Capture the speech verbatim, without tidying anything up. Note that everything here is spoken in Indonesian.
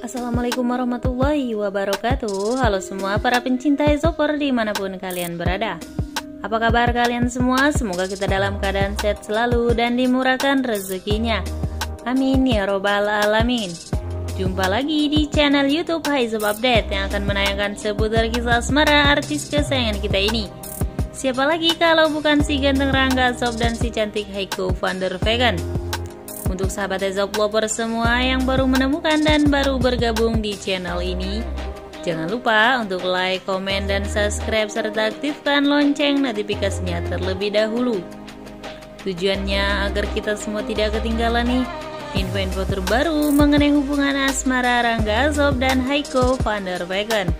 Assalamualaikum warahmatullahi wabarakatuh. Halo semua para pencinta e-shopper dimanapun kalian berada. Apa kabar kalian semua? Semoga kita dalam keadaan sehat selalu dan dimurahkan rezekinya. Amin ya robbal alamin. Jumpa lagi di channel YouTube Haizop Update yang akan menayangkan seputar kisah asmara artis kesayangan kita ini. Siapa lagi kalau bukan si ganteng Rangga Sob dan si cantik Heiko van der Vegan. Untuk sahabat e-shop lover semua yang baru menemukan dan baru bergabung di channel ini, jangan lupa untuk like, komen, dan subscribe serta aktifkan lonceng notifikasinya terlebih dahulu. Tujuannya agar kita semua tidak ketinggalan nih info-info terbaru mengenai hubungan asmara Rangga Sob dan Heiko van der Vegan.